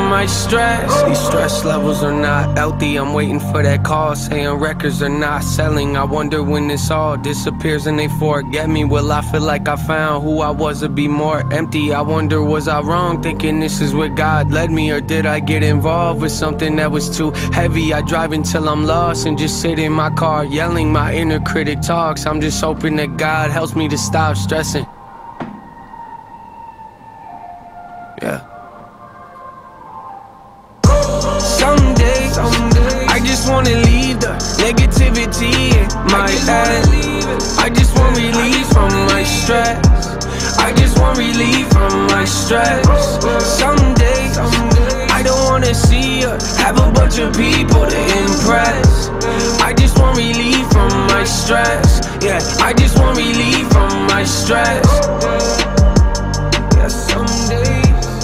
my stress. These stress levels are not healthy. I'm waiting for that call saying records are not selling. I wonder when this all disappears and they forget me. Will I feel like I found who I was or be more empty? I wonder, was I wrong thinking this is where God led me? Or did I get involved with something that was too heavy? I drive until I'm lost and just sit in my car yelling. My inner critic talks. I'm just hoping that God helps me to stop stressing. Yeah. Someday, I just wanna leave the negativity in my head. I just want relief from my stress. I just want relief from my stress. Someday, I don't wanna see or have a bunch of people to impress. I just want relief from my stress. Yeah, I just want relief from my stress. Yeah, someday.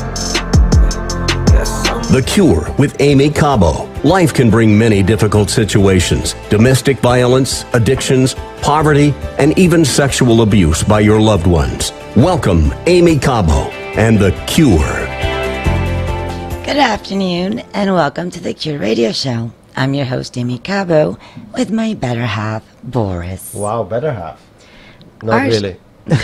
The Cure with Aimee Cabo. Life can bring many difficult situations: domestic violence, addictions, poverty, and even sexual abuse by your loved ones. Welcome, Aimee Cabo and The Cure. Good afternoon, and welcome to The Cure Radio Show. I'm your host, Aimee Cabo, with my better half, Boris. Wow, better half. Not really.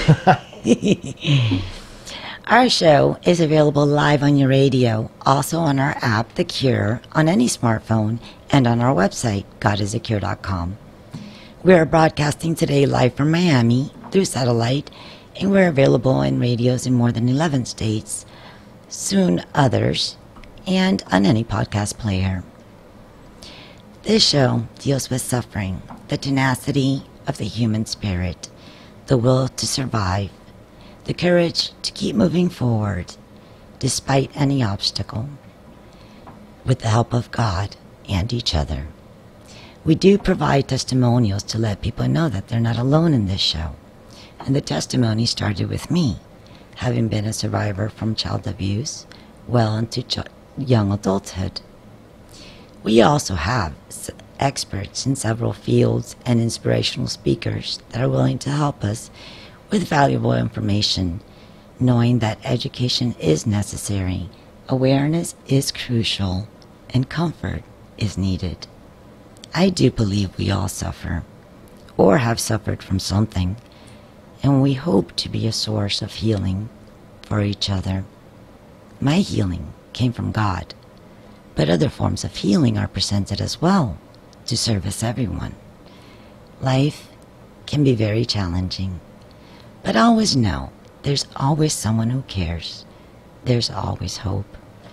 Our show is available live on your radio, also on our app, The Cure, on any smartphone, and on our website, godisthecure.com. We are broadcasting today live from Miami through satellite, and we're available in radios in more than 11 states, soon others, and on any podcast player. This show deals with suffering, the tenacity of the human spirit, the will to survive, the courage to keep moving forward despite any obstacle, with the help of God and each other. We do provide testimonials to let people know that they're not alone in this show. And the testimony started with me, having been a survivor from child abuse well into young adulthood. We also have experts in several fields and inspirational speakers that are willing to help us with valuable information, knowing that education is necessary, awareness is crucial, and comfort is needed. I do believe we all suffer, or have suffered from something, and we hope to be a source of healing for each other. My healing came from God, but other forms of healing are presented as well to service everyone. Life can be very challenging, but always know there's always someone who cares. There's always hope.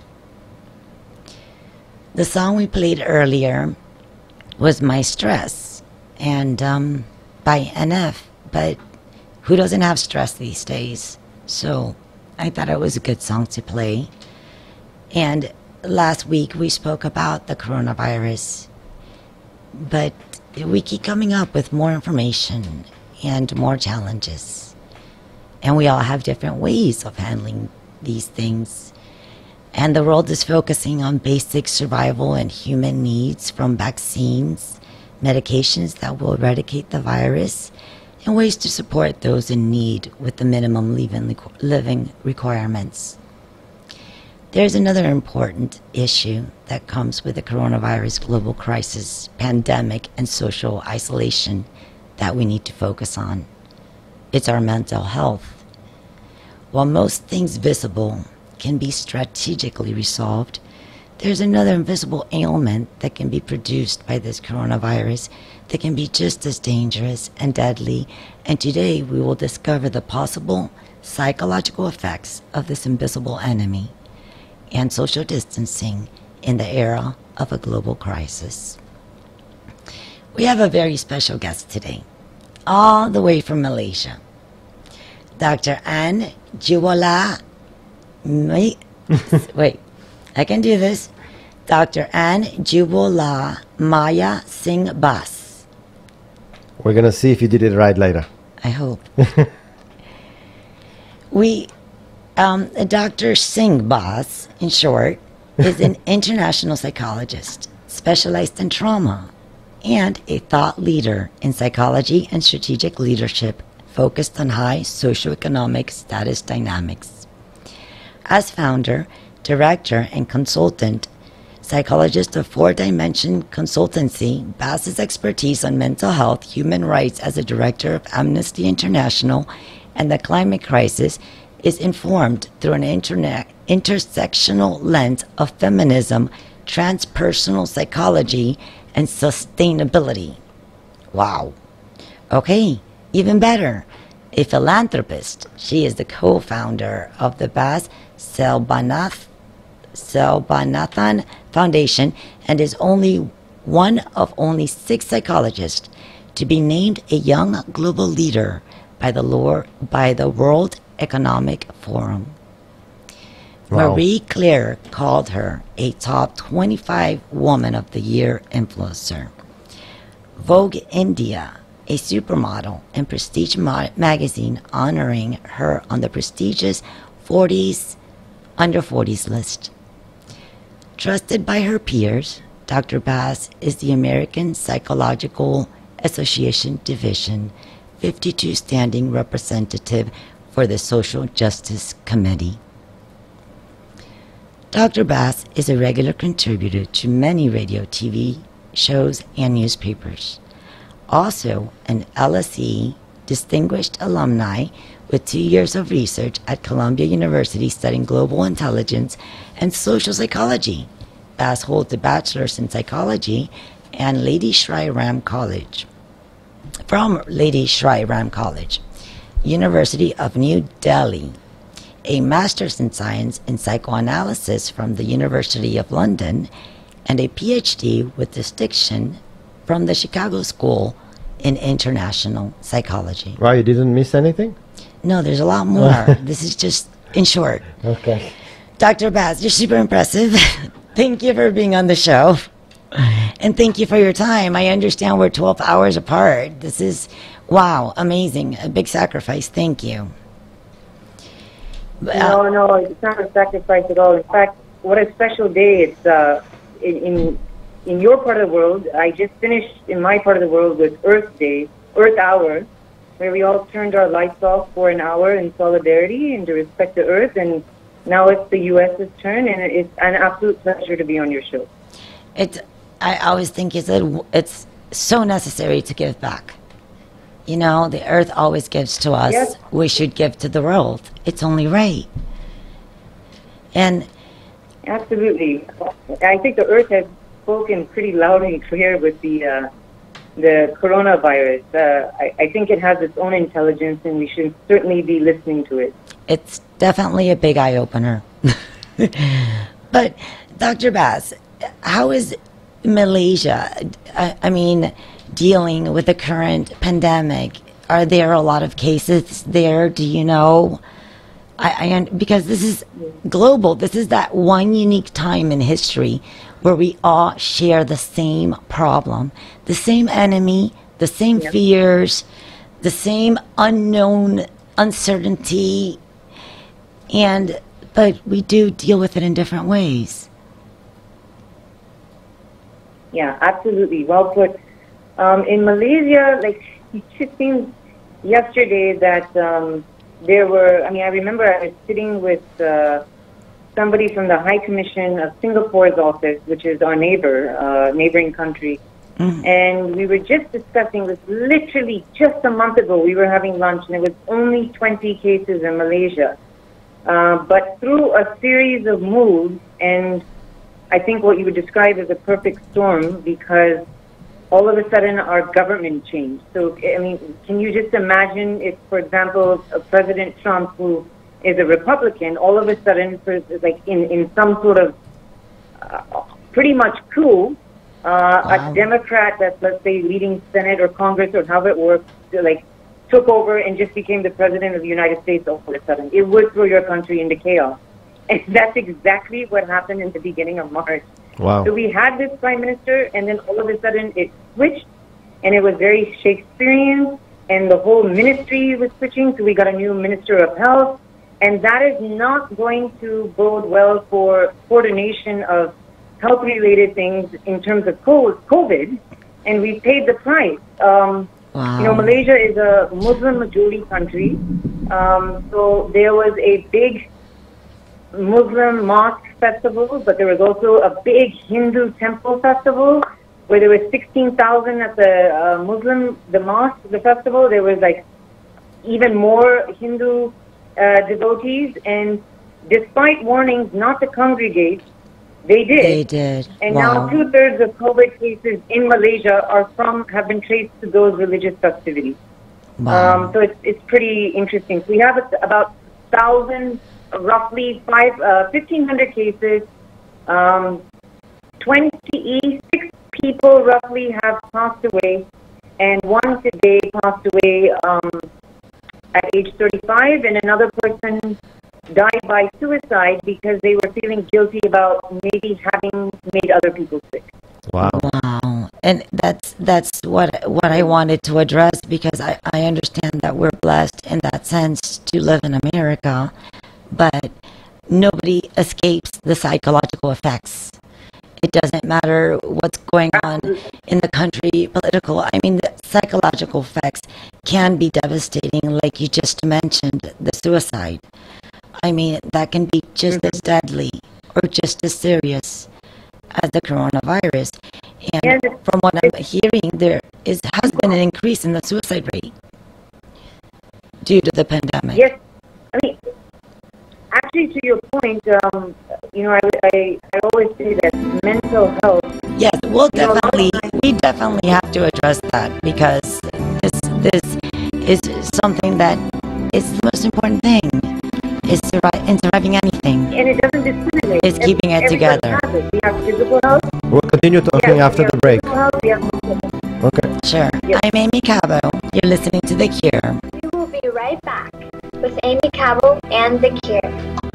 The song we played earlier was My Stress, and by NF, but who doesn't have stress these days? So I thought it was a good song to play. And last week we spoke about the coronavirus, but we keep coming up with more information and more challenges. And we all have different ways of handling these things. And the world is focusing on basic survival and human needs, from vaccines, medications that will eradicate the virus, and ways to support those in need with the minimum living requirements. There's another important issue that comes with the coronavirus global crisis, pandemic, and social isolation that we need to focus on. It's our mental health. While most things visible can be strategically resolved, there's another invisible ailment that can be produced by this coronavirus that can be just as dangerous and deadly, and today we will discover the possible psychological effects of this invisible enemy and social distancing in the era of a global crisis. We have a very special guest today, all the way from Malaysia. Dr. Anne Jiwala, wait, I can do this. Dr. Anne Jiwala Maya Singh Bas. We're going to see if you did it right later. I hope. Dr. Singh Bas, in short, is an international psychologist specialized in trauma and a thought leader in psychology and strategic leadership focused on high socioeconomic status dynamics. As founder, director and consultant psychologist of 4-Dimension Consultancy. Bass's expertise on mental health, human rights as a director of Amnesty International, and the climate crisis is informed through an intersectional lens of feminism, transpersonal psychology, and sustainability. Wow. Okay, even better. A philanthropist. She is the co-founder of the Bass Selbonathan Foundation and is only one of only 6 psychologists to be named a young global leader by the World Economic Forum. Wow. Marie Claire called her a top 25 Woman of the Year influencer. Vogue India, a supermodel, and Prestige magazine honoring her on the prestigious under 40s list. Trusted by her peers, Dr. Bass is the American Psychological Association Division 52 standing representative for the Social Justice Committee. Dr. Bass is a regular contributor to many radio, TV shows, and newspapers. Also an LSE distinguished alumni with 2 years of research at Columbia University studying global intelligence and social psychology. Bass holds a bachelor's in psychology and Lady Shri Ram College. From Lady Shri Ram College, University of New Delhi, a master's in science in psychoanalysis from the University of London, and a PhD with distinction from the Chicago School in International Psychology. Wow, you didn't miss anything? No, there's a lot more. This is just in short. Okay. Dr. Bass, you're super impressive. Thank you for being on the show. And thank you for your time. I understand we're 12 hours apart. This is, wow, amazing. A big sacrifice. Thank you. No, it's not a sacrifice at all. In fact, what a special day. It's in your part of the world. I just finished in my part of the world with Earth Day, Earth Hour, where we all turned our lights off for an hour in solidarity and to respect the Earth. And now it's the U.S.'s turn, and it's an absolute pleasure to be on your show. I always think it's so necessary to give back. You know, the Earth always gives to us. Yes. We should give to the world. It's only right. And absolutely, I think the Earth has spoken pretty loud and clear with the coronavirus. I think it has its own intelligence, and we should certainly be listening to it. It's definitely a big eye-opener. But, Dr. Bass, how is Malaysia, I mean, dealing with the current pandemic? Are there a lot of cases there? Do you know? Because this is global. This is that one unique time in history where we all share the same problem, the same enemy, the same fears, the same unknown uncertainty, but we do deal with it in different ways. Yeah, absolutely. Well put. In Malaysia, it just seemed yesterday that there were, I remember I was sitting with somebody from the High Commission of Singapore's office, which is our neighboring country. Mm. And we were just discussing this literally just a month ago. We were having lunch, and there was only 20 cases in Malaysia. But through a series of moves, and I think what you would describe as a perfect storm, because all of a sudden our government changed. So, can you just imagine if, for example, President Trump, who is a Republican, all of a sudden, in some sort of pretty much coup, a Democrat that's, let's say, leading Senate or Congress or however it works, took over and just became the President of the United States all of a sudden. It would throw your country into chaos. And that's exactly what happened in the beginning of March. Wow. So we had this prime minister, and then all of a sudden it switched, and it was very Shakespearean, and the whole ministry was switching, so we got a new Minister of Health, and that is not going to bode well for coordination of health-related things in terms of COVID, and we paid the price. Wow. Malaysia is a Muslim-majority country, so there was a big Muslim mosque festival, but there was also a big Hindu temple festival where there was 16,000 at the mosque, the festival. There was like even more Hindu devotees, and despite warnings not to congregate, they did. They did. And Wow. now 2/3 of COVID cases in Malaysia have been traced to those religious festivities. Wow. So it's pretty interesting. So we have about 1,000, roughly 1,500 cases. 26 people roughly have passed away, and one today passed away at age 35, and another person died by suicide because they were feeling guilty about maybe having made other people sick. Wow. Wow. And that's what I wanted to address, because I understand that we're blessed in that sense to live in America, but nobody escapes the psychological effects. It doesn't matter what's going on in the country, political. I mean, the psychological effects can be devastating, like you just mentioned, the suicide. I mean, that can be just as deadly or just as serious as the coronavirus. And from what I'm hearing, has been an increase in the suicide rate due to the pandemic. Yes, I mean, actually, to your point, I always say that mental health. Yes, we definitely have to address that, because this is something that is the most important thing. Is in surviving anything. And it doesn't discriminate. It's keeping it together. We have physical health. We'll continue talking after the break. We have mental health. Okay. Sure. Yes. I'm Aimee Cabo. You're listening to The Cure. We will be right back with Aimee Cabo and The Cure.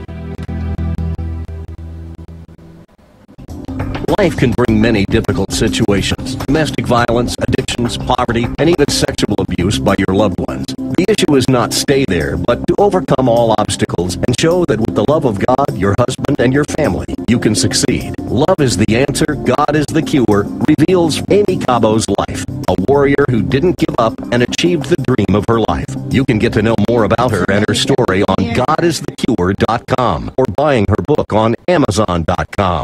Life can bring many difficult situations: domestic violence, addictions, poverty, and even sexual abuse by your loved ones. The issue is not stay there, but to overcome all obstacles and show that with the love of God, your husband, and your family, you can succeed. Love is the answer, God is the cure, reveals Aimee Cabo's life, a warrior who didn't give up and achieved the dream of her life. You can get to know more about her and her story on godisthecure.com or buying her book on amazon.com.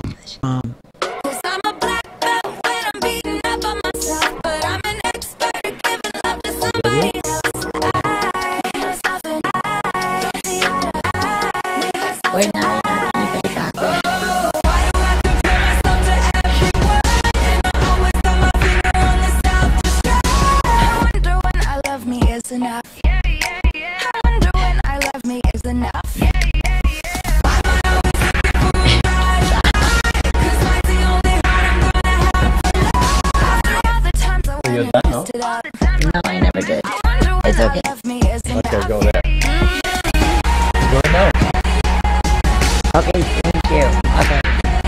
We're not even back. No, I never did. It's okay. Okay, go there. Go now. Okay, thank you. Okay.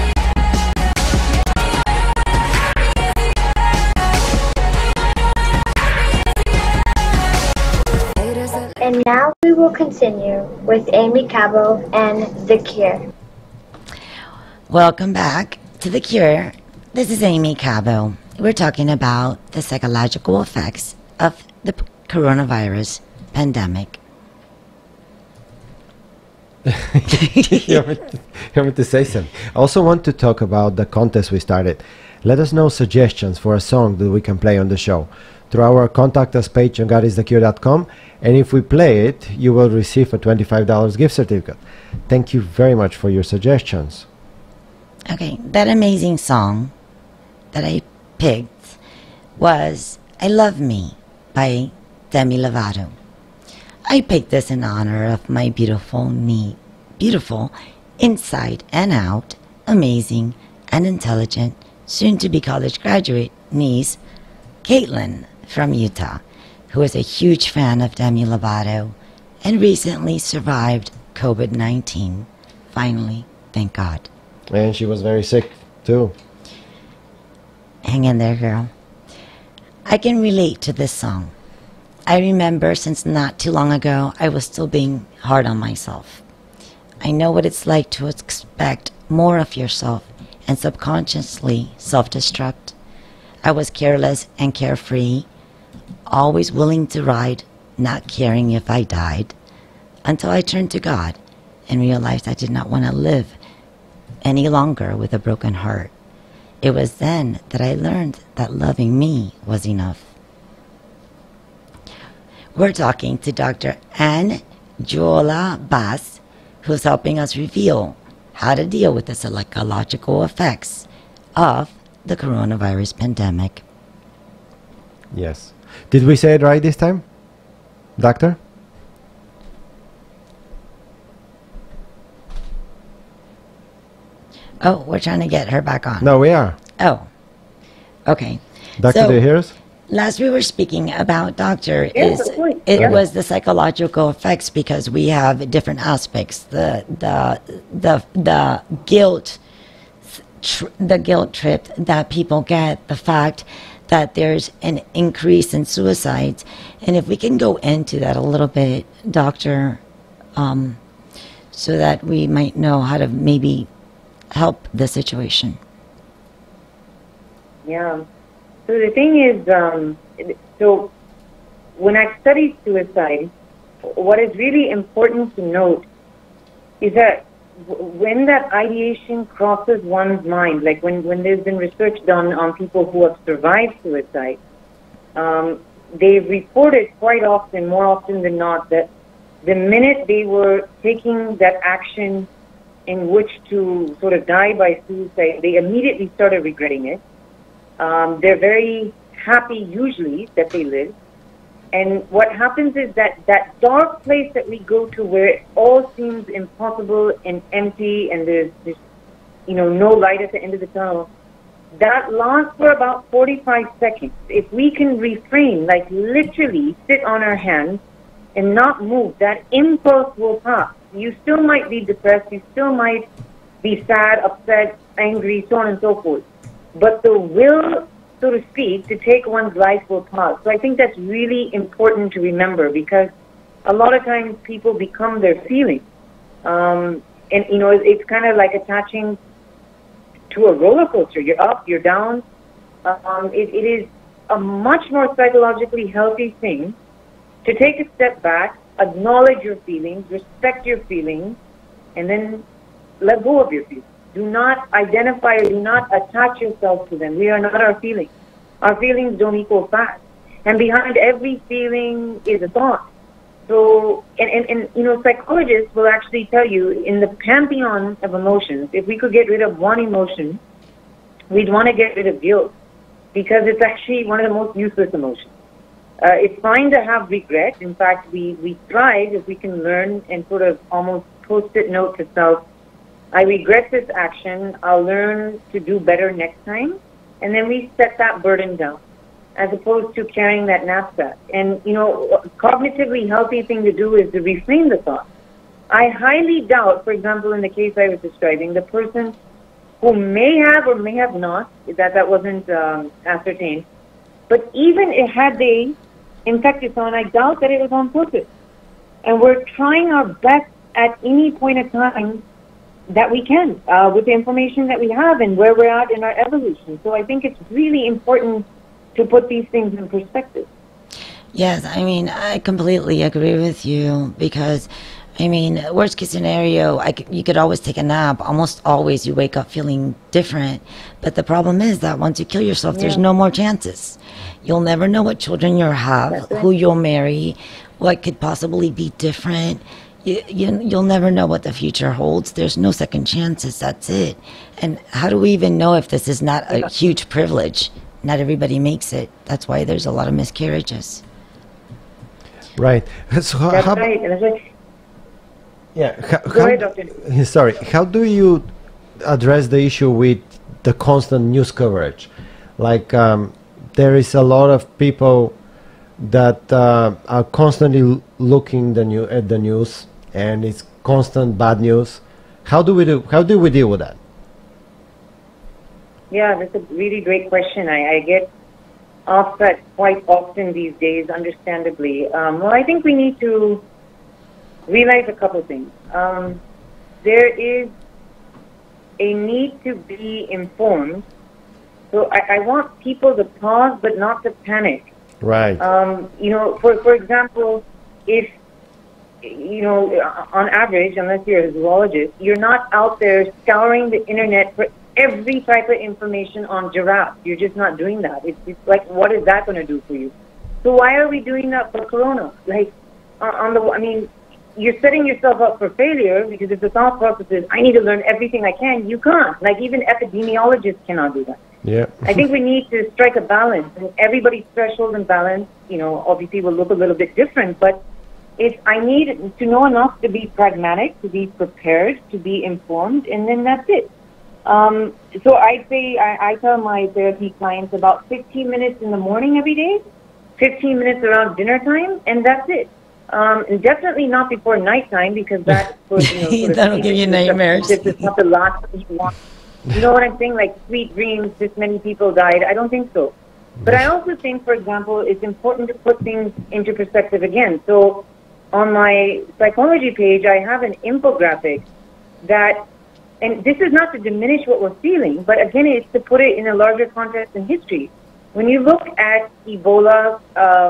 And now we will continue with Aimee Cabo and The Cure. Welcome back to The Cure. This is Aimee Cabo. We're talking about the psychological effects of the coronavirus pandemic. You want me to say something? I also want to talk about the contest we started. Let us know suggestions for a song that we can play on the show through our contact us page on godisthecure.com, and if we play it, you will receive a $25 gift certificate. Thank you very much for your suggestions. Okay, that amazing song that I picked was I Love Me by Demi Lovato. I picked this in honor of my beautiful inside and out, amazing and intelligent, soon-to-be college graduate niece, Caitlin from Utah, who is a huge fan of Demi Lovato and recently survived COVID-19. Finally, thank God. And she was very sick too. Hang in there, girl. I can relate to this song. I remember since not too long ago, I was still being hard on myself. I know what it's like to expect more of yourself and subconsciously self-destruct. I was careless and carefree, always willing to ride, not caring if I died, until I turned to God and realized I did not want to live any longer with a broken heart. It was then that I learned that loving me was enough. We're talking to Dr. Angela Bass, who's helping us reveal how to deal with the psychological effects of the coronavirus pandemic. Yes. Did we say it right this time, doctor? Oh, we're trying to get her back on. No, we are. Oh, okay. Doctor, do you hear us? Last we were speaking about, doctor, Yes, is of course. it Yeah. was the psychological effects, because we have different aspects. The guilt, the guilt trip that people get, the fact that there's an increase in suicides, and if we can go into that a little bit, doctor, so that we might know how to maybe help the situation. Yeah. So the thing is, so when I studied suicide, what is really important to note is that when that ideation crosses one's mind, like when there's been research done on people who have survived suicide, they've reported quite often, more often than not, that the minute they were taking that action in which to sort of die by suicide, they immediately started regretting it. They're very happy, usually, that they live. And what happens is that that dark place that we go to where it all seems impossible and empty and there's just, no light at the end of the tunnel, that lasts for about 45 seconds. If we can refrain, like literally sit on our hands and not move, that impulse will pass. You still might be depressed, you still might be sad, upset, angry, so on and so forth. But the will, so to speak, to take one's life will pass. So I think that's really important to remember, because a lot of times people become their feelings. And, it's kind of like attaching to a roller coaster. You're up, you're down. It is a much more psychologically healthy thing to take a step back, acknowledge your feelings, respect your feelings, and then let go of your feelings. Do not identify or do not attach yourself to them. We are not our feelings. Our feelings don't equal facts. And behind every feeling is a thought. So, and psychologists will actually tell you, in the pantheon of emotions, if we could get rid of one emotion, we'd want to get rid of guilt, because it's actually one of the most useless emotions. It's fine to have regret. In fact, we thrive if we can learn and sort of almost post-it note to self, I regret this action, I'll learn to do better next time, and then we set that burden down, as opposed to carrying that knapsack. And, cognitively healthy thing to do is to reframe the thought. I highly doubt, for example, in the case I was describing, the person who may have or may have not, that wasn't ascertained, but even had they infected someone, I doubt that it was on purpose. And we're trying our best at any point in time that we can, with the information that we have and where we're at in our evolution. So I think it's really important to put these things in perspective. Yes, I completely agree with you, because, worst case scenario, you could always take a nap. Almost always you wake up feeling different. But the problem is that once you kill yourself, there's no more chances. You'll never know what children you'll have, who you'll marry, what could possibly be different. You'll never know what the future holds. There's no second chances. That's it. And how do we even know if this is not a huge privilege? Not everybody makes it. That's why there's a lot of miscarriages. Right. So That's right. That's right. Yeah. Go ahead, Doctor. Sorry. How do you address the issue with the constant news coverage? Like, there is a lot of people that are constantly looking at the news, and it's constant bad news. How do we deal with that? Yeah, that's a really great question. I get asked that quite often these days, understandably. Well, I think we need to realize a couple things. There is a need to be informed. So I want people to pause, but not to panic. Right. For example, if on average, unless you're a zoologist, you're not out there scouring the internet for every type of information on giraffes. You're just not doing that. It's like, what is that going to do for you? So why are we doing that for corona? Like, you're setting yourself up for failure, because if the thought process is, I need to learn everything I can, you can't. Like, even epidemiologists cannot do that. Yeah. I think we need to strike a balance, and everybody's threshold and balance, obviously will look a little bit different, but I need to know enough to be pragmatic, to be prepared, to be informed, and then that's it. So I'd say I tell my therapy clients about 15 minutes in the morning every day, 15 minutes around dinner time, and that's it. And definitely not before nighttime, because that would, that'll give you nightmares. It's not the last thing you want. You know what I'm saying? Like, sweet dreams, this many people died. I don't think so. But I also think, for example, it's important to put things into perspective again. So on my psychology page, I have an infographic that, and this is not to diminish what we're feeling, but again, it's to put it in a larger context in history. When you look at Ebola,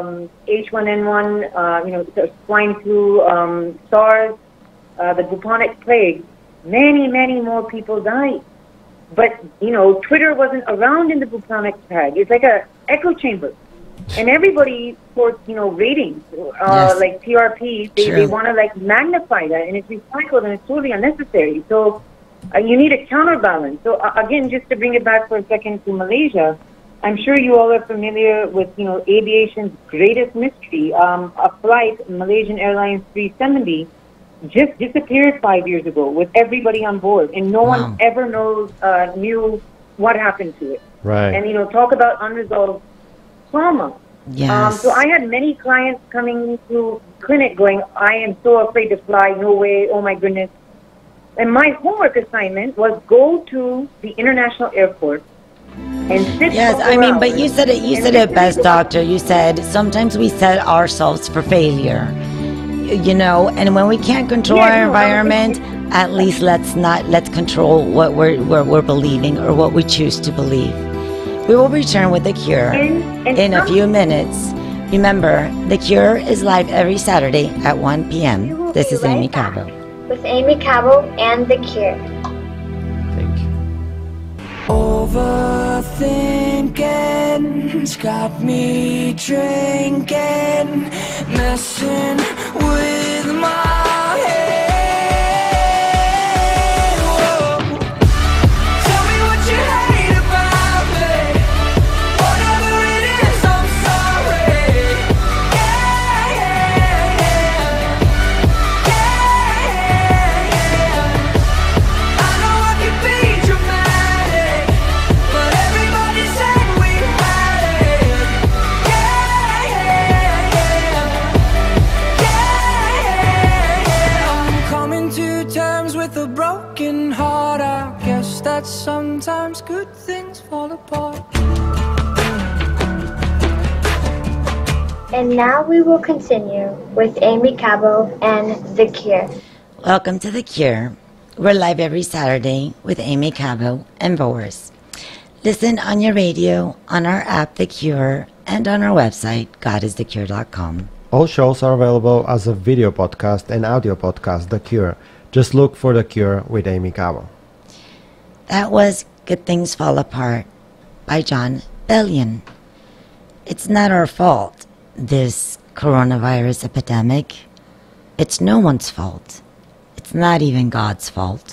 H1N1, swine flu, SARS, the bubonic plague, many more people died. But, Twitter wasn't around in the bubonic plague. It's like a echo chamber. And everybody for, ratings, Yes. like TRP, they want to, like, magnify that, and it's recycled, and it's totally unnecessary. So you need a counterbalance. So, again, just to bring it back for a second to Malaysia, I'm sure you all are familiar with, aviation's greatest mystery. A flight, Malaysian Airlines 370, just disappeared 5 years ago with everybody on board, and no one ever knew what happened to it. Right. And, talk about unresolved trauma. Yes. So I had many clients coming to clinic going, I am so afraid to fly, no way, oh my goodness. And my homework assignment was go to the international airport and sit. Yes, but you said it best, doctor. You said sometimes we set ourselves for failure, and when we can't control our environment, at least let's control what we're believing or what we choose to believe. We will return with The Cure in a few minutes. Remember, The Cure is live every Saturday at 1 p.m. This is Aimee Cabo. With Aimee Cabo and The Cure. Thank you. Overthinking's got me drinking, messing with my head. Whoa. Tell me what you hate about me. Whatever it is, I'm sorry. I know I can be dramatic, but everybody said we had it. I'm coming to terms with a broken heart. I guess that sometimes good things fall apart. And now we will continue with Aimee Cabo and The Cure. Welcome to The Cure. We're live every Saturday with Aimee Cabo and Boris. Listen on your radio, on our app The Cure, and on our website, godisthecure.com. All shows are available as a video podcast and audio podcast, The Cure. Just look for The Cure with Aimee Cabo. That was Good Things Fall Apart by John Bellion. It's not our fault, this coronavirus epidemic. It's no one's fault. It's not even God's fault.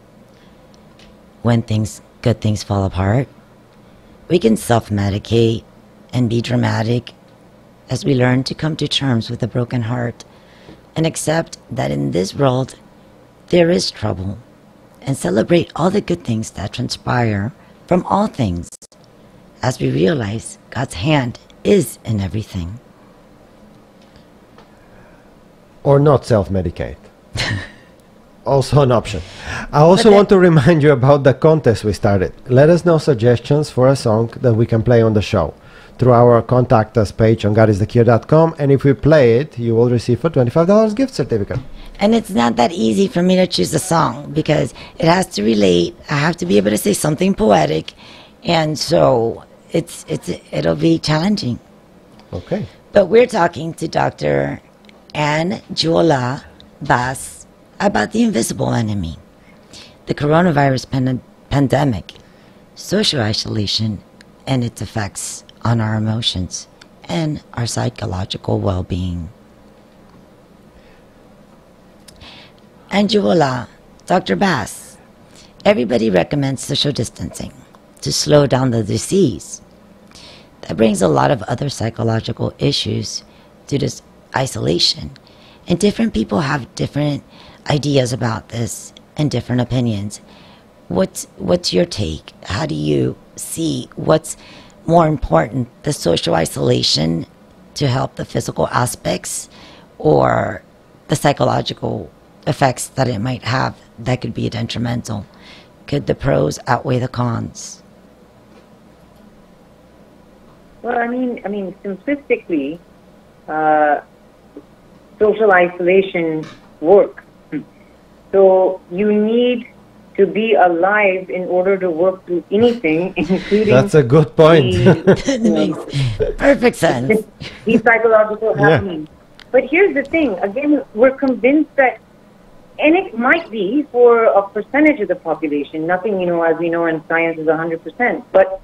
When good things fall apart, we can self-medicate and be dramatic as we learn to come to terms with a broken heart and accept that in this world there is trouble, and celebrate all the good things that transpire from all things as we realize God's hand is in everything. Or not self-medicate. Also an option. I also want to remind you about the contest we started. Let us know suggestions for a song that we can play on the show through our contact us page on godisthecure.com, and if we play it, you will receive a $25 gift certificate. And it's not that easy for me to choose a song because it has to relate. I have to be able to say something poetic, and so it'll be challenging. Okay. But we're talking to Dr. and Jola Bass about the invisible enemy, the coronavirus pandemic, social isolation, and its effects on our emotions and our psychological well-being. Angela, Dr. Bass, everybody recommends social distancing to slow down the disease. That brings a lot of other psychological issues due to isolation. And different people have different ideas about this and different opinions. What's your take? How do you see what's more important, the social isolation to help the physical aspects or the psychological effects that it might have that could be detrimental? Could the pros outweigh the cons? Well, I mean, simplistically, social isolation works. So you need to be alive in order to work through anything, including... That's a good point. That makes perfect sense. The psychological happenings. But here's the thing. Again, we're convinced that, and it might be for a percentage of the population. Nothing, as we know in science is 100%. But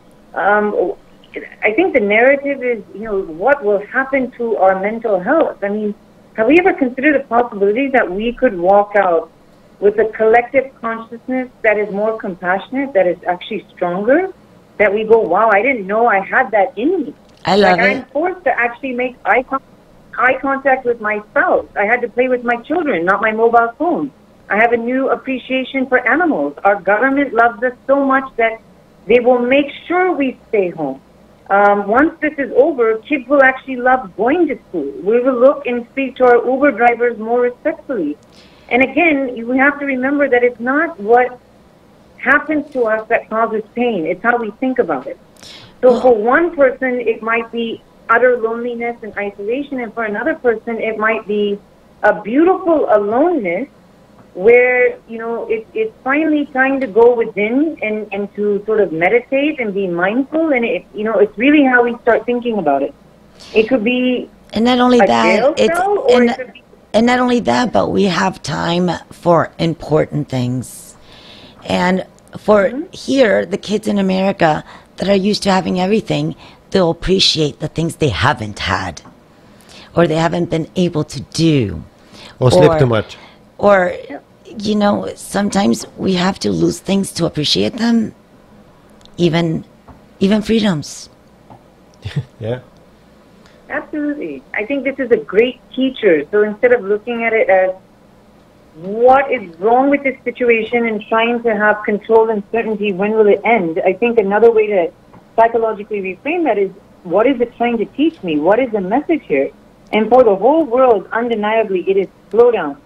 I think the narrative is, what will happen to our mental health? I mean, have we ever considered the possibility that we could walk out with a collective consciousness that is more compassionate, that is actually stronger, that we go, wow, I didn't know I had that in me. I love it. I'm forced to actually make eye contact with my spouse. I had to play with my children, not my mobile phone. I have a new appreciation for animals. Our government loves us so much that they will make sure we stay home. Once this is over, kids will actually love going to school. We will look and speak to our Uber drivers more respectfully. And again, you have to remember that it's not what happens to us that causes pain. It's how we think about it. So for one person, it might be utter loneliness and isolation, and for another person, it might be a beautiful aloneness where, it's finally time to go within and to sort of meditate and be mindful, and it's really how we start thinking about it. It could be and not only that, and not only that, but we have time for important things. And for here, the kids in America that are used to having everything, they'll appreciate the things they haven't had or they haven't been able to do. Or sleep too much. Or, sometimes we have to lose things to appreciate them, even freedoms. Yeah. Absolutely. I think this is a great teacher. So instead of looking at it as what is wrong with this situation and trying to have control and certainty, when will it end, I think another way to psychologically reframe that is, what is it trying to teach me? What is the message here? And for the whole world, undeniably, it is slow down.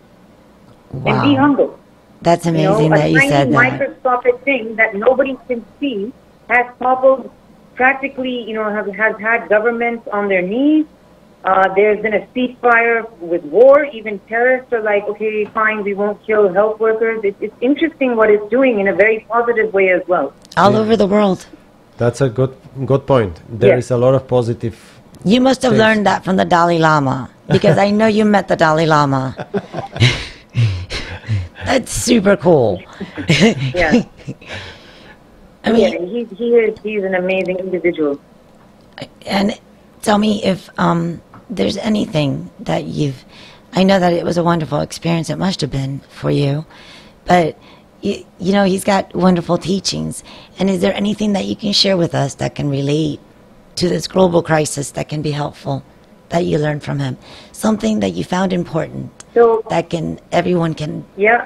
Wow. And be humble. That's amazing that you said that. A tiny microscopic thing that nobody can see has toppled practically, has had governments on their knees. There's been a ceasefire with war. Even terrorists are like, okay, fine, we won't kill health workers. It's interesting what it's doing in a very positive way as well. All over the world. That's a good point. There is a lot of positive. You must have learned that from the Dalai Lama, because I know you met the Dalai Lama. That's super cool. Yeah. I mean, he's an amazing individual. And tell me if there's anything that I know that it was a wonderful experience. It must have been for you, but he's got wonderful teachings. And is there anything that you can share with us that can relate to this global crisis that can be helpful, that you learned from him? Something that you found important that everyone can... Yeah.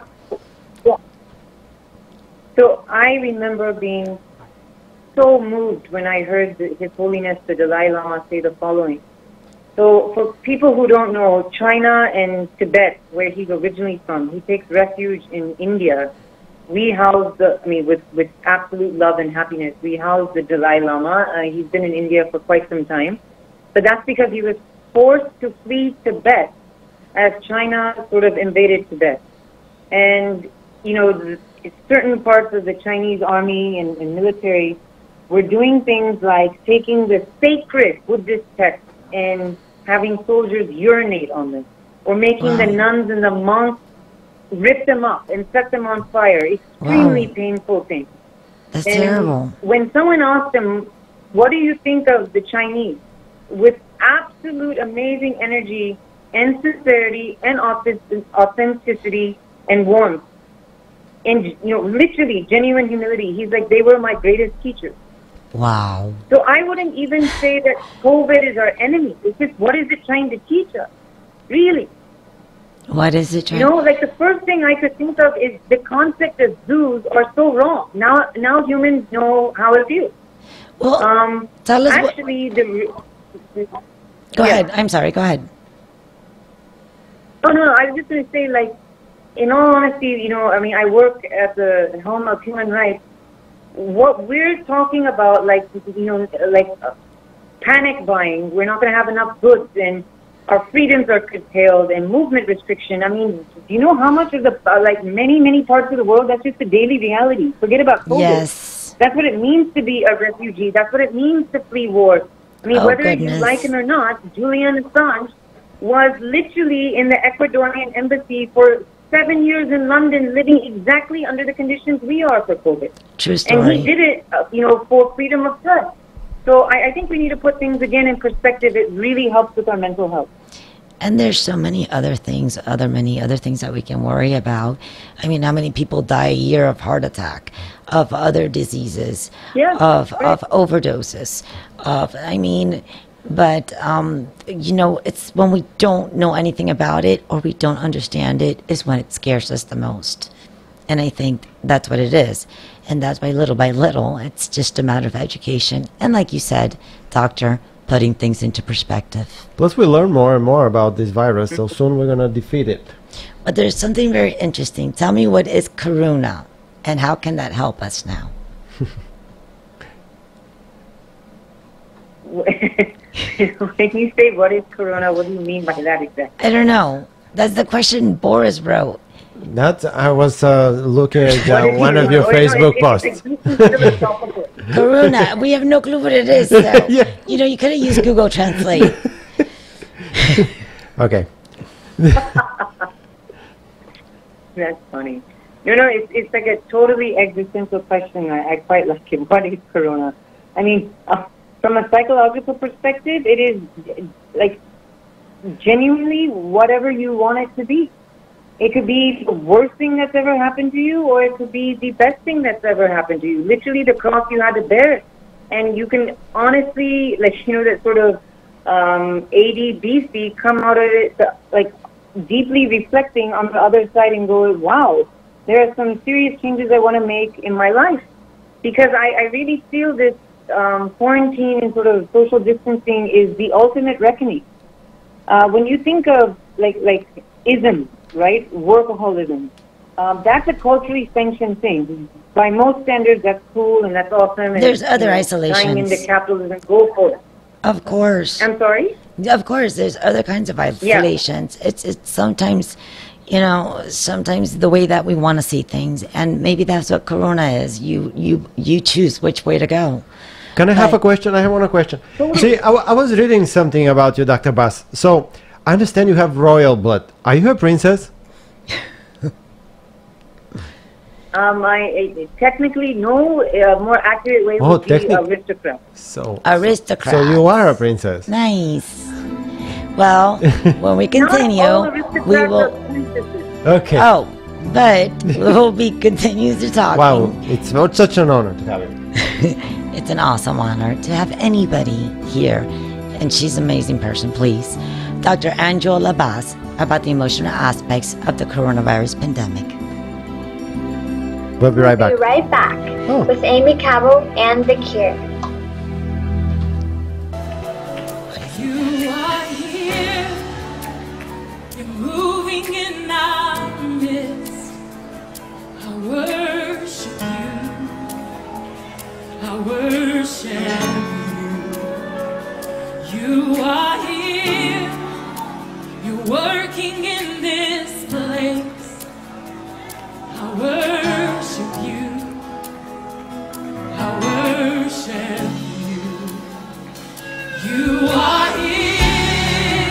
So I remember being so moved when I heard His Holiness the Dalai Lama say the following. So for people who don't know, China and Tibet, where he's originally from, he takes refuge in India. We house with absolute love and happiness, we house the Dalai Lama. He's been in India for quite some time. But that's because he was forced to flee Tibet as China sort of invaded Tibet. And, certain parts of the Chinese army and military were doing things like taking the sacred Buddhist text and having soldiers urinate on them, or making the nuns and the monks rip them up and set them on fire. Extremely painful things. That's terrible. When someone asks them, what do you think of the Chinese? With absolute amazing energy and sincerity and authenticity and warmth, and literally genuine humility, he's like, they were my greatest teachers. Wow. So I wouldn't even say that COVID is our enemy. It's just, what is it trying to teach us? Really? What is it trying? Like the first thing I could think of is the concept of zoos are so wrong. Now humans know how it feels. Well, tell us actually, Go ahead. I'm sorry. Go ahead. Oh, no, I was just going to say, like, in all honesty, I work at the helm of human rights. What we're talking about, panic buying, we're not going to have enough goods, and our freedoms are curtailed, and movement restriction. I mean, do you know how much of the, many, many parts of the world, that's just the daily reality. Forget about COVID. Yes. That's what it means to be a refugee. That's what it means to flee war. I mean, whether you like him or not, Julian Assange was literally in the Ecuadorian embassy for 7 years in London, living exactly under the conditions we are for COVID. True story. And he did it, for freedom of press. So I think we need to put things again in perspective. It really helps with our mental health. And there's so many other things, many other things that we can worry about. I mean, how many people die a year of heart attack, of other diseases, of overdoses, but it's when we don't know anything about it or we don't understand it is when it scares us the most. And I think that's what it is. And that's by little, it's just a matter of education. And like you said, doctor, putting things into perspective. Plus, we learn more and more about this virus, so soon we're going to defeat it. But there's something very interesting. Tell me, what is corona, and how can that help us now? When you say what is corona, what do you mean by that exactly? I don't know. That's the question Boris wrote. I was looking at one of your Facebook posts. Corona. We have no clue what it is. So, you could have used Google Translate. Okay. That's funny. It's like a totally existential question. I quite like it. What is corona? I mean, from a psychological perspective, it is like genuinely whatever you want it to be. It could be the worst thing that's ever happened to you, or it could be the best thing that's ever happened to you. Literally the cross you had to bear. And you can honestly, that sort of AD-BC, come out of it, deeply reflecting on the other side and go, wow, there are some serious changes I want to make in my life. Because I really feel this quarantine and sort of social distancing is the ultimate reckoning. When you think of, ism, right? Workaholism. That's a culturally sanctioned thing. By most standards, that's cool and that's awesome. There's other isolations. Dying into capitalism, go for it. Of course. I'm sorry? Of course, there's other kinds of isolations. Yeah. It's sometimes, sometimes the way that we want to see things, and maybe that's what corona is. You choose which way to go. Can I have a question? I have one question. See, I was reading something about you, Dr. Bass. So, I understand you have royal blood. Are you a princess? I technically no. More accurate way would be aristocrat. Aristocrat. So you are a princess. Nice. Well, when we continue, we will. Okay. Oh, but we'll be continuing to talk. Wow, it's not such an honor to have you. It's an awesome honor to have anybody here, and she's an amazing person. Please. Dr. Angela Bass about the emotional aspects of the coronavirus pandemic. We'll be right back. We'll be right back with Aimee Cabo and The Cure. You are here. You're moving in our midst. I worship you. I worship you. You are here. You're working in this place. I worship you. I worship you. You are here.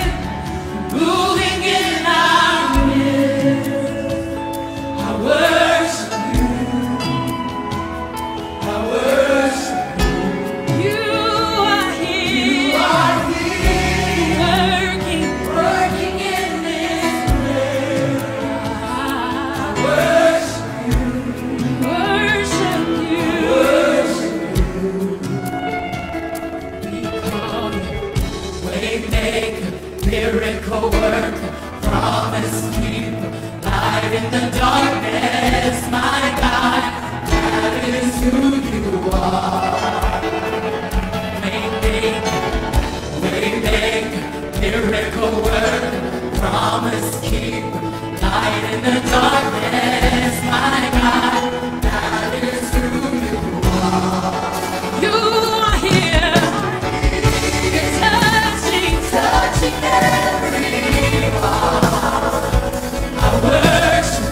worship you. We call you waymaker, miracle worker, promise keeper, light in the darkness, my God, that is who you are. Waymaker, miracle worker, promise keeper, light in the darkness, my God, that is who you are. You are here, you're touching everyone. I worship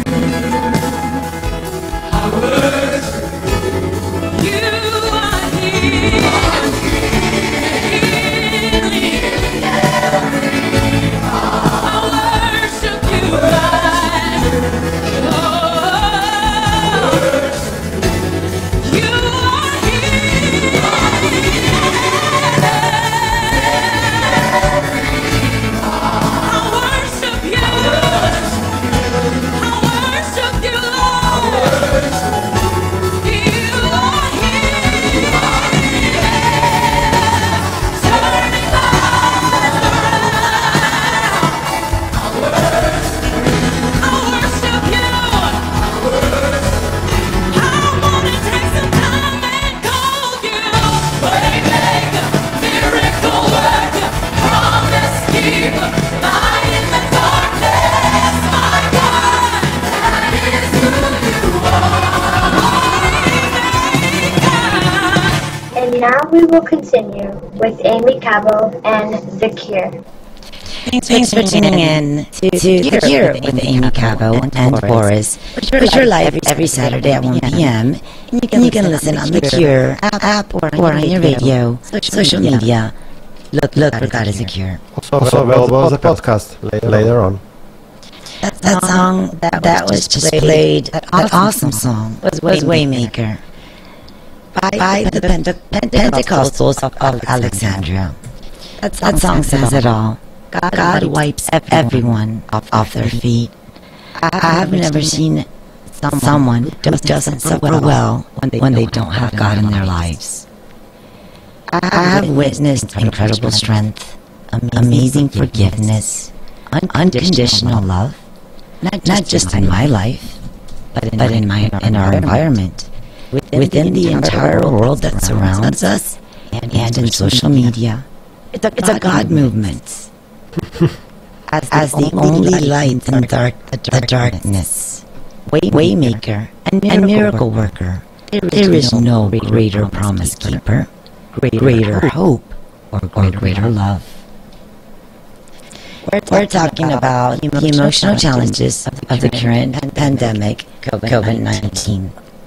you, I worship you. You are here, healing everyone. I worship you, you are here. I worship you. I worship you, Lord. You are here. Turning lives around. I worship you. I wanna take some time and call you waymaker, miracle worker, promise keeper, light in the darkness, my God, that is who you are. And now we will continue with Aimee Cabo and The Cure. Thanks for tuning in to The Cure with Aimee Cabo and Boris, which are live every Saturday at 1 p.m. And you can listen on The Cure app or on your radio, social media. Look for God is a Cure. Also available as a podcast later on. That song that was just played, that awesome song, was Waymaker by the Pentecostals of Alexandria. That song says it all. God wipes everyone off their feet. I have never seen someone who doesn't suffer well when they don't have God in their lives. I have witnessed incredible strength, amazing forgiveness, unconditional love, not just in my life, but in our environment, within the entire world that surrounds us, and in social media. It's a God movement. As the only light in the darkness, waymaker and miracle worker, there is no greater promise keeper, greater hope, or greater love. We're talking about the emotional challenges of the current pandemic, COVID-19.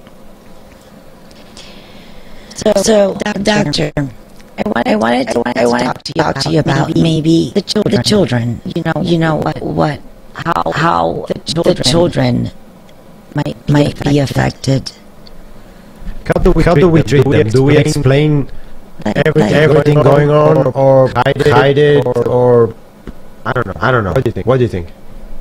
So, Doctor, I wanted to talk to you about maybe the children. You know how the children might be affected. How do we treat them? Do we explain everything going on, or hide it, or I don't know. What do you think?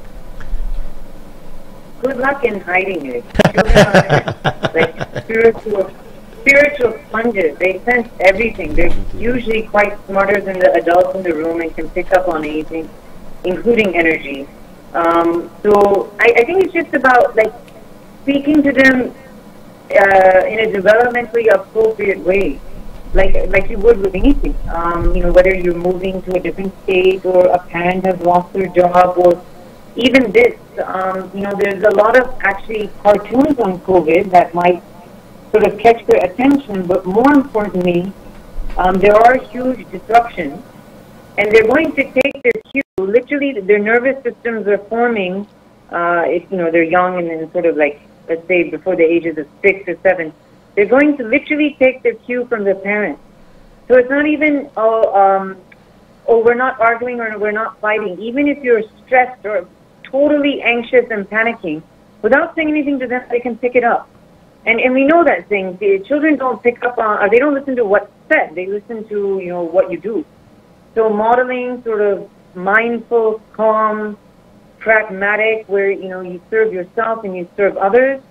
Good luck in hiding it. Children are like spiritual sponges. They sense everything. They're usually quite smarter than the adults in the room and can pick up on anything, including energy. So I think it's just about like speaking to them in a developmentally appropriate way, like you would with anything. Whether you're moving to a different state, or a parent has lost their job, or even this. There's a lot of actually cartoons on COVID that might sort of catch their attention, but more importantly, there are huge disruptions, and they're going to take this cue. Literally, their nervous systems are forming. If they're young and then sort of like, let's say, before the ages of 6 or 7, they're going to literally take their cue from their parents. So it's not even we're not arguing or we're not fighting. Even if you're stressed or totally anxious and panicking, without saying anything to them, they can pick it up. And we know that thing. The children don't pick up on, or they don't listen to what's said. They listen to, what you do. So modeling sort of mindful, calm, pragmatic, where, you serve yourself and you serve others,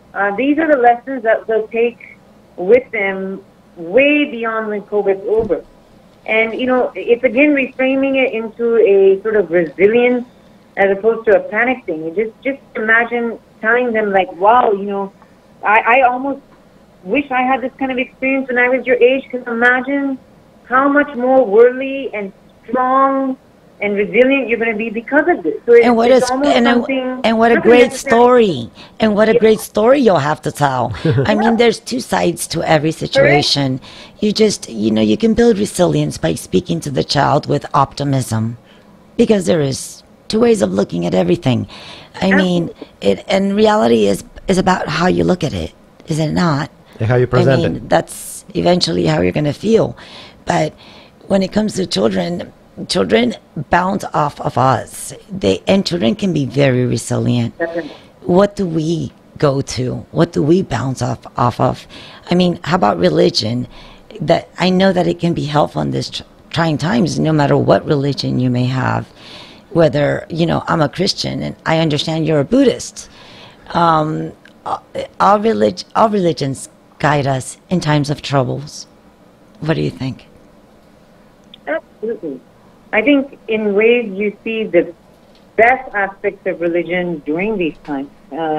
these are the lessons that they'll take with them way beyond when COVID's over. And, it's again reframing it into a sort of resilience as opposed to a panic thing. You just imagine telling them, like, wow, I almost wish I had this kind of experience when I was your age, because imagine how much more worldly and strong and resilient you're going to be because of this. So And what a great story. And what a great story you'll have to tell. I mean, there's two sides to every situation. You just, you can build resilience by speaking to the child with optimism, because there is two ways of looking at everything. I mean, and reality is about how you look at it, is it not? And how you present it. That's eventually how you're going to feel. But when it comes to children bounce off of us. And children can be very resilient. Definitely. What do we go to? What do we bounce off of? I mean, how about religion? That I know that it can be helpful in this trying times, no matter what religion you may have. Whether, I'm a Christian and I understand you're a Buddhist. All religions guide us in times of troubles. What do you think? Absolutely. I think in ways you see the best aspects of religion during these times.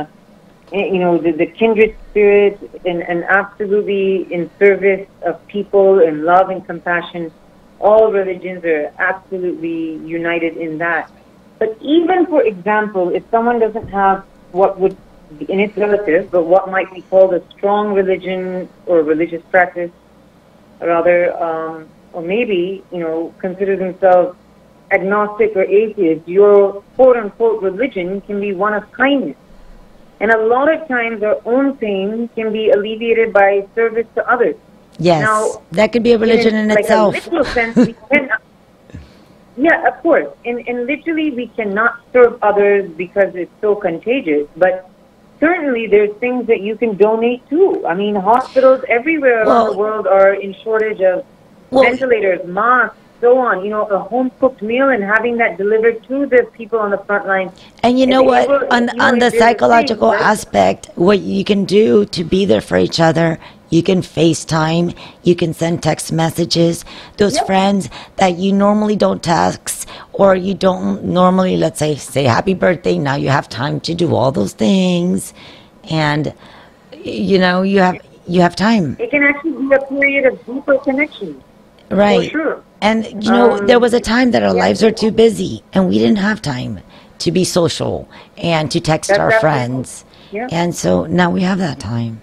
The kindred spirit and absolutely in service of people and love and compassion. All religions are absolutely united in that. But even, for example, if someone doesn't have what would be, and it's relative, but what might be called a strong religion or religious practice, rather, or maybe, consider themselves agnostic or atheist, your quote-unquote religion can be one of kindness. And a lot of times our own pain can be alleviated by service to others. Yes, now, that could be a religion in itself. In a literal sense, we cannot, yeah, of course. And literally we cannot serve others because it's so contagious. But certainly there's things that you can donate to. I mean, hospitals everywhere around the world are in shortage of ventilators, masks, so on. A home-cooked meal and having that delivered to the people on the front line. And you know what? On the psychological aspect, what you can do to be there for each other, you can FaceTime, you can send text messages. Those friends that you normally don't text, or you don't normally, let's say happy birthday. Now you have time to do all those things, and you have time. It can actually be a period of deeper connection. Right. For sure. And, there was a time that our lives were too busy and we didn't have time to be social and to text our friends. Yeah. And so now we have that time.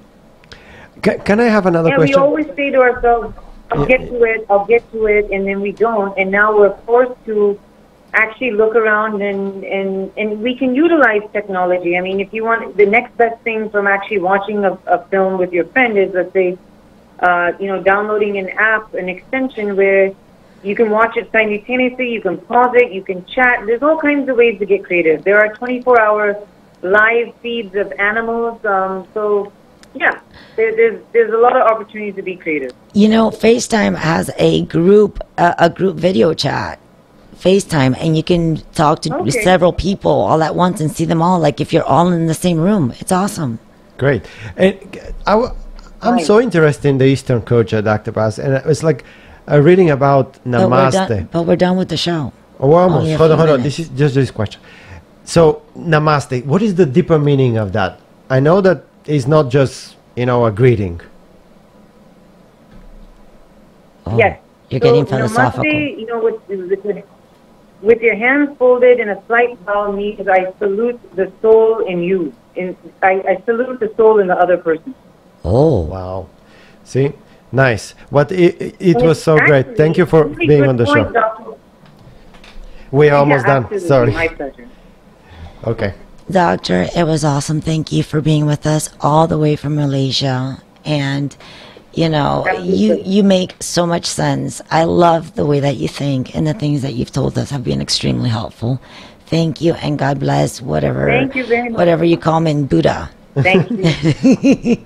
Can I have another question? We always say to ourselves, I'll get to it, and then we don't. And now we're forced to actually look around and we can utilize technology. I mean, if you want, the next best thing from actually watching a film with your friend is, let's say, downloading an app, an extension where you can watch it simultaneously, you can pause it, you can chat. There's all kinds of ways to get creative. There are 24-hour live feeds of animals. There's a lot of opportunities to be creative. FaceTime has a group video chat. FaceTime, and you can talk to several people all at once and see them all, like if you're all in the same room. It's awesome. Great. And I'm so interested in the Eastern culture, Dr. Paz, and it's like reading about Namaste. But we're done with the show. Oh, we're almost. Hold on. This is just this question. So, Namaste, what is the deeper meaning of that? I know that it's not just, a greeting. Oh, yes. You're getting philosophical. Namaste, with your hands folded in a slight bow means I salute the soul in you. I salute the soul in the other person. Oh. Wow. See? Nice. But it was so great. Thank you for being on the show. Doctor. We are almost done. Sorry. My pleasure. Okay. Doctor, it was awesome. Thank you for being with us all the way from Malaysia. And, you make so much sense. I love the way that you think, and the things that you've told us have been extremely helpful. Thank you, and God bless whatever. Thank you very much. Whatever you call me in Buddha. Thank you.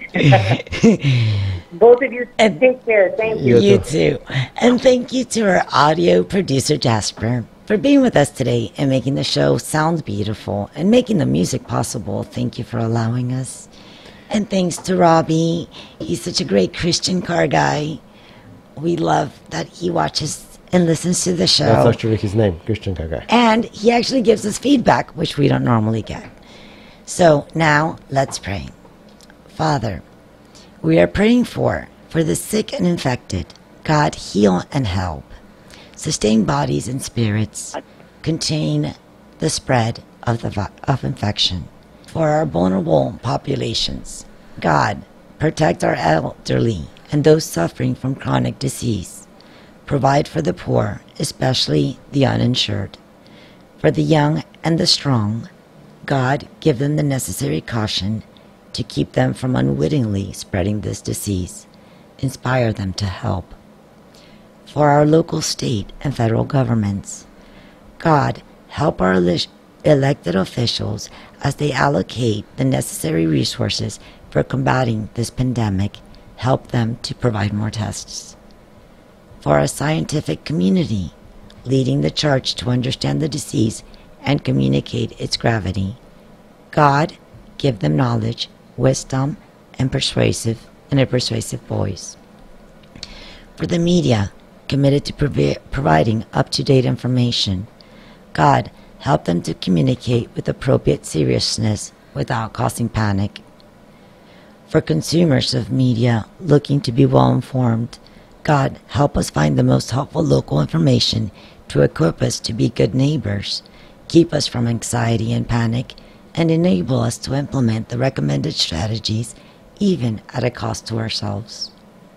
Both of you take care. Thank you. You too. And thank you to our audio producer, Jasper. for being with us today and making the show sound beautiful and making the music possible. Thank you for allowing us. And thanks to Robbie. He's such a great Christian car guy. We love that he watches and listens to the show. That's actually his name, Christian car guy. And he actually gives us feedback, which we don't normally get. So now let's pray. Father, we are praying for the sick and infected. God, heal and help. Sustain bodies and spirits. Contain the spread of infection. For our vulnerable populations, God, protect our elderly and those suffering from chronic disease. Provide for the poor, especially the uninsured. For the young and the strong, God, give them the necessary caution to keep them from unwittingly spreading this disease. Inspire them to help. For our local, state, and federal governments, God, help our elected officials as they allocate the necessary resources for combating this pandemic. Help them to provide more tests. For our scientific community, leading the charge to understand the disease and communicate its gravity, God, give them knowledge, wisdom, and a persuasive voice. For the media, committed to providing up-to-date information, God, help them to communicate with appropriate seriousness without causing panic. For consumers of media looking to be well-informed, God, help us find the most helpful local information to equip us to be good neighbors, keep us from anxiety and panic, and enable us to implement the recommended strategies, even at a cost to ourselves.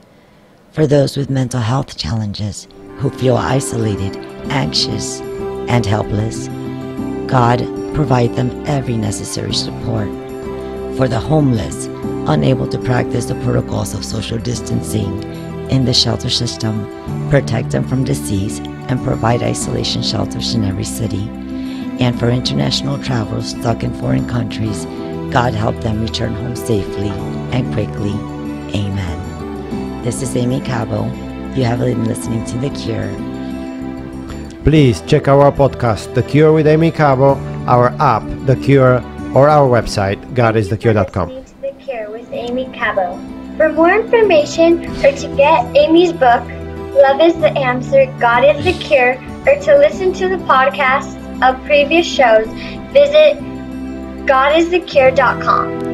For those with mental health challenges who feel isolated, anxious, and helpless, God, provide them every necessary support. For the homeless, unable to practice the protocols of social distancing in the shelter system, protect them from disease and provide isolation shelters in every city. And for international travelers stuck in foreign countries, God, help them return home safely and quickly. Amen. This is Aimee Cabo. You have been listening to The Cure. Please check our podcast, The Cure with Aimee Cabo, our app, The Cure, or our website, godisthecure.com. Listening to The Cure with Aimee Cabo. For more information or to get Aimee's book, Love is the Answer, God is the Cure, or to listen to the podcast of previous shows, visit godisthecure.com.